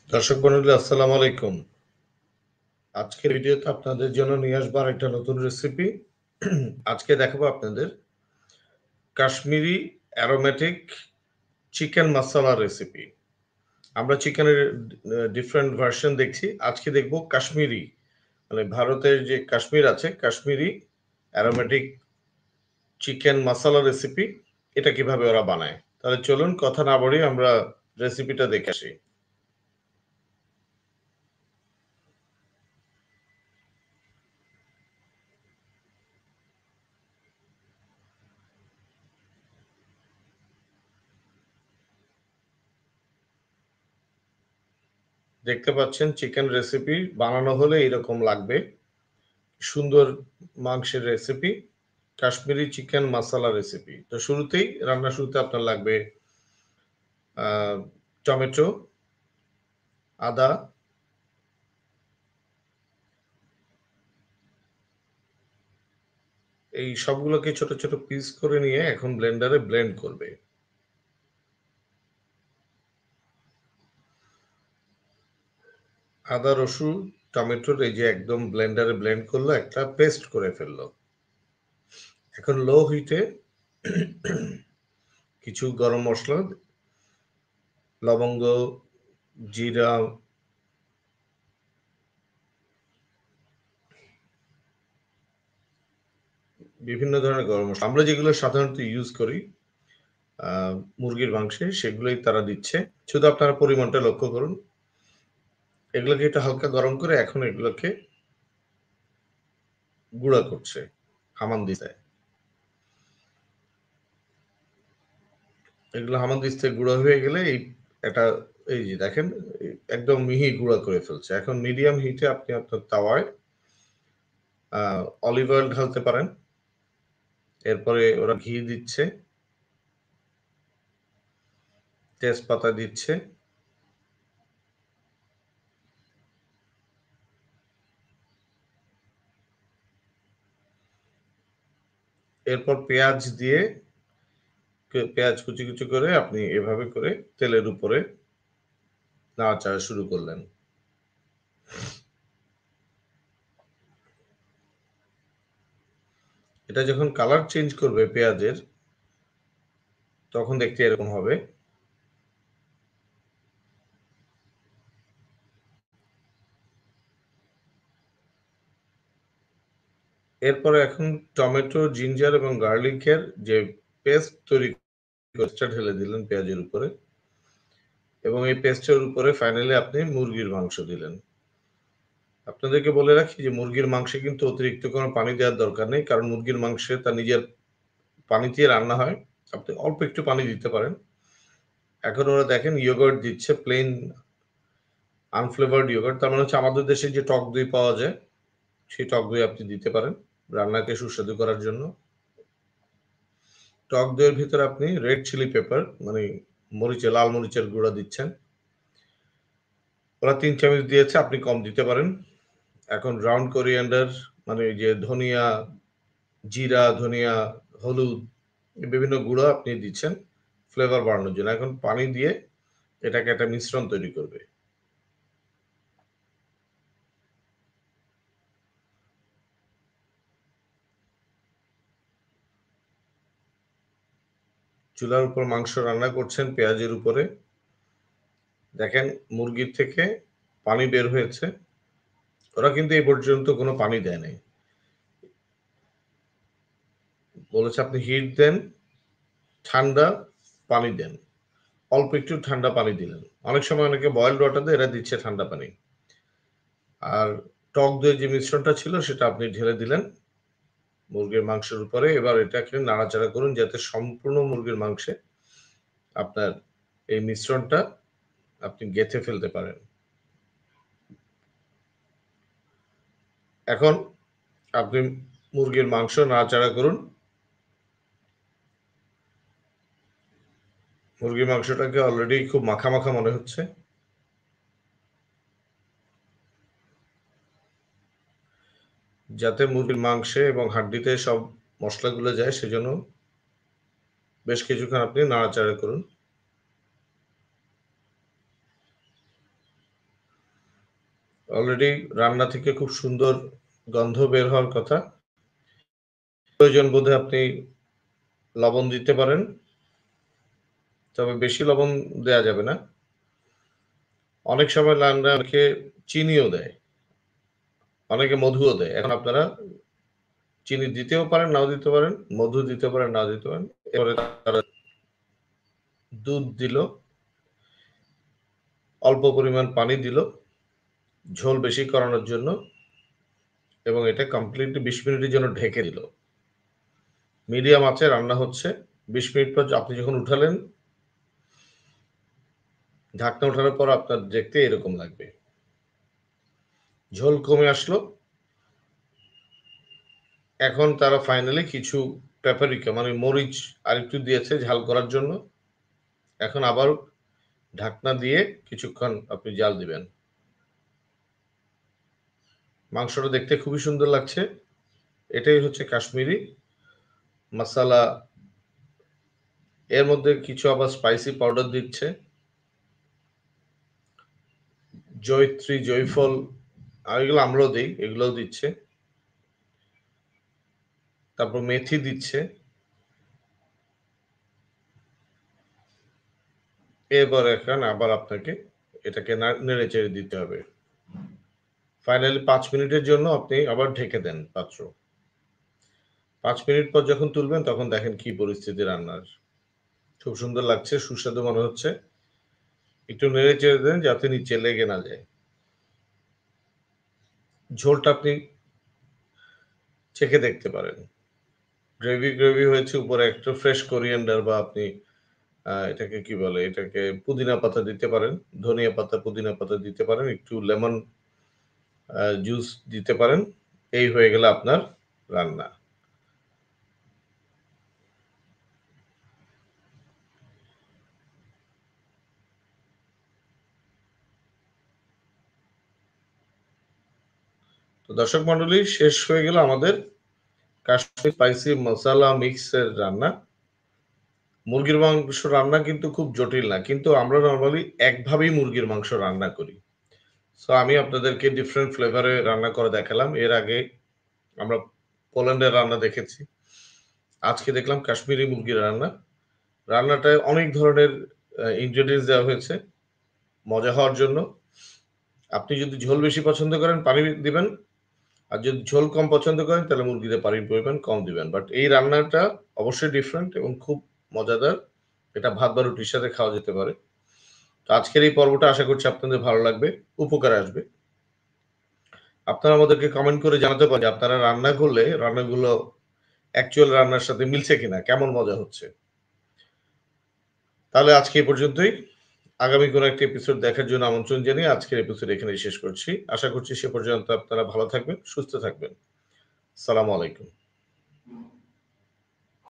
দর্শক মণ্ডলী আসসালামু আলাইকুম। আজকের ভিডিওতে আপনাদের জন্য নিয়ে আসবো আরেকটা নতুন রেসিপি। আজকে দেখাবো আপনাদের Kashmiri aromatic chicken masala recipe. আমরা চিকেনের ডিফারেন্ট ভার্সন দেখছি। আজকে দেখব কাশ্মীরি, মানে ভারতের যে কাশ্মীর আছে, Kashmiri aromatic chicken masala recipe. এটা কিভাবে ওরা বানায়। তাহলে চলুন কথা না বাড়িয়ে আমরা রেসিপিটা দেখে আসি। দেখতে পাচ্ছেন চিকেন রেসিপি বানানো হলে এরকম লাগবে। সুন্দর মাংসের recipe, Kashmiri chicken masala recipe. তো রান্নার শুরুতে আপনার লাগবে টমেটো, আদা, এই সবগুলোকে ছোট ছোট পিস করে নিয়ে এখন ব্লেন্ডারে ব্লেন্ড করবে। আদা, রসুন, টমেটোর এই যে একদম ব্লেন্ডারে ব্লেন্ড করলো, একটা পেস্ট করে ফেললো। এখন লো হিটে কিছু গরম মশলা, লবঙ্গ, জিরা, বিভিন্ন ধরনের গরম মশলা আমরা যেগুলো সাধারণত ইউজ করি মুরগির মাংসে, সেগুলোই তারা দিচ্ছে। শুধু আপনারা পরিমাণটা লক্ষ্য করুন। এগুলোকে একটু হালকা গরম করে এখন এগুলোকে গুঁড়া করছে হামানদিস্তায়। এগুলো হামানদিস্তায় গুঁড়া হয়ে গেলে এটা এই যে দেখেন একদম মিহি গুঁড়া করে ফেলছে। এখন মিডিয়াম হিটে আপনি আপনার তাওয়ায় অলিভ অয়েল ঢালতে পারেন। এরপরে ওরা ঘি দিচ্ছে, তেজপাতা দিচ্ছে, এরপর পেঁয়াজ দিয়ে পেঁয়াজ কুচি কুচি করে আপনি এভাবে করে তেলের উপরে নাড়াচাড়া শুরু করলেন। এটা যখন কালার চেঞ্জ করবে পেঁয়াজের, তখন দেখতে এরকম হবে। এরপরে এখন টমেটো, জিঞ্জার এবং গার্লিকের যে পেস্ট তৈরি পেস্টটা ঢেলে দিলেন পেঁয়াজের উপরে, এবং এই পেস্টের উপরে ফাইনালি আপনি মুরগির মাংস দিলেন। আপনাদেরকে বলে রাখি যে মুরগির মাংসে কিন্তু অতিরিক্ত কোনো পানি দেওয়ার দরকার নেই, কারণ মুরগির মাংসে তার নিজের পানি দিয়ে রান্না হয়। আপনি অল্প একটু পানি দিতে পারেন। এখন ওরা দেখেন ইয়োগার্ট দিচ্ছে, প্লেন আনফ্লেভার্ড ইয়োগার্ট। তার মানে হচ্ছে আমাদের দেশে যে টক দই পাওয়া যায়, সেই টক দই আপনি দিতে পারেন রান্নাকে সুস্বাদু করার জন্য। টক দইয়ের ভিতরে আপনি রেড চিলি পেপার, মানে লাল মরিচের গুঁড়া দিচ্ছেন। ওরা 3 চামচ দিয়েছে, আপনি কম দিতে পারেন। এখন রাউন্ড কোরিয়ান্ডার, মানে যে ধনিয়া, জিরা, ধনিয়া, হলুদ, বিভিন্ন গুঁড়ো আপনি দিচ্ছেন ফ্লেভার বাড়ানোর জন্য। এখন পানি দিয়ে এটাকে একটা মিশ্রণ তৈরি করবে। চুলার উপর মাংস রান্না করছেন পেঁয়াজের উপরে। দেখেন মুরগির থেকে পানি বের হয়েছে। ওরা কিন্তু এই পর্যন্ত কোনো পানি দেয় নাই। বলেছে আপনি হিট দেন, ঠান্ডা পানি দেন। অল্প একটু ঠান্ডা পানি দিলেন। অনেক সময় অনেকে বয়েলড ওয়াটার দেয়, এরা দিচ্ছে ঠান্ডা পানি। আর টক দইয়ের যে মিশ্রণটা ছিল সেটা আপনি ঢেলে দিলেন মুরগির মাংসের উপরে। এবার এটাকে নাড়াচাড়া করুন যাতে সম্পূর্ণ মুরগির মাংসে আপনার এই মিশ্রণটা আপনি গেঁথে ফেলতে পারেন। এখন আপনি মুরগির মাংস নাড়াচাড়া করুন। মুরগির মাংসটাকে অলরেডি খুব মাখা মাখা মনে হচ্ছে। যাতে মুরগির মাংসে এবং হাড্ডিতে সব মশলাগুলো যায়, সেজন্য বেশ কিছুক্ষণ আপনি নাড়াচাড়া করুন। অলরেডি রান্না থেকে খুব সুন্দর গন্ধ বের হওয়ার কথা। প্রয়োজন বোধে আপনি লবণ দিতে পারেন। তবে বেশি লবণ দেয়া যাবে না। অনেক সময় রান্নায় অনেকে চিনিও দেয়। অনেকে মধুও দেয়। এখন আপনারা চিনি দিতেও পারেন, নাও দিতে পারেন। মধু দিতে পারেন, নাও দিতে পারেন। এরপরে তারা দুধ দিল, অল্প পরিমাণ পানি দিল, ঝোল বেশি করানোর জন্য এবং এটা কমপ্লিটলি ২০ মিনিটের জন্য ঢেকে দিল। মিডিয়াম আঁচে রান্না হচ্ছে। ২০ মিনিট পর আপনি যখন উঠালেন, ঢাকনা ওঠানোর পর আপনার দেখতে এরকম লাগবে। ঝোল কমে আসলো। এখন তারা ফাইনালি কিছু প্যাপরিকা মানে মরিচ আরেকটু দিয়েছে ঝাল করার জন্য। এখন আবার ঢাকনা দিয়ে কিছুক্ষণ আপনি জাল দিবেন। মাংসটা দেখতে খুবই সুন্দর লাগছে। এটাই হচ্ছে কাশ্মীরি মাসালা। এর মধ্যে কিছু আবার স্পাইসি পাউডার দিচ্ছে, জয়িত্রী, জয়ফল, আর এগুলো আমরাও দিই, এগুলোও দিচ্ছে। তারপর মেথি দিচ্ছে। এবার এখন আবার আপনাকে এটাকে নেড়ে চেড়ে দিতে হবে। ফাইনালি ৫ মিনিটের জন্য আপনি আবার ঢেকে দেন পাত্র। ৫ মিনিট পর যখন তুলবেন তখন দেখেন কি পরিস্থিতি রান্নার। খুব সুন্দর লাগছে, সুস্বাদু মনে হচ্ছে। একটু নেড়ে চেড়ে দেন যাতে নিচে লেগে না যায়। ঝোলটা আপনি চেখে দেখতে পারেন। গ্রেভি গ্রেভি হয়েছে, উপরে একটু ফ্রেশ কোরিয়ান্ডার বা আপনি এটাকে কি বলে, এটাকে পুদিনা পাতা দিতে পারেন, ধনিয়া পাতা, পুদিনা পাতা দিতে পারেন, একটু লেমন জুস দিতে পারেন। এই হয়ে গেল আপনার রান্না। তো দর্শক মন্ডলী, শেষ হয়ে গেল আমাদের কাশ্মীর স্পাইসি মশালা মিক্সের রান্না। মুরগির মাংস রান্না কিন্তু খুব জটিল না, কিন্তু আমরা নর্মালি একভাবেই মুরগির মাংস রান্না করি। সো আমি আপনাদেরকে ডিফারেন্ট ফ্লেভারে রান্না করে দেখালাম। এর আগে আমরা পোল্যান্ডের রান্না দেখেছি। আজকে দেখলাম কাশ্মীরি মুরগির রান্না। রান্নাটায় অনেক ধরনের ইনগ্রেডিয়েন্টস দেওয়া হয়েছে মজা হওয়ার জন্য। আপনি যদি ঝোল বেশি পছন্দ করেন পানি দিবেন। আর যদি ঝোল কম পছন্দ করেন তাহলে মুরগিতে পানির পরিমাণ কম দিবেন। বাট এই রান্নাটা অবশ্যই ডিফারেন্ট এবং খুব মজাদার। এটা ভাত বা রুটির সাথে খাওয়া যেতে পারে। তো আজকের এই পর্বটা আশা করছি আপনাদের ভালো লাগবে, উপকারে আসবে। আপনারা আমাদেরকে কমেন্ট করে জানাতে পারেন যে আপনারা রান্না করলে রান্নাগুলো অ্যাকচুয়াল রান্নার সাথে মিলছে কিনা, কেমন মজা হচ্ছে। তাহলে আজকে এই পর্যন্তই। আগামী কোনো একটা এপিসোড দেখার জন্য আমন্ত্রণ জানিয়ে আজকের এপিসোড এখানেই শেষ করছি। আশা করছি সে পর্যন্ত আপনারা ভালো থাকবেন, সুস্থ থাকবেন। সালামু আলাইকুম।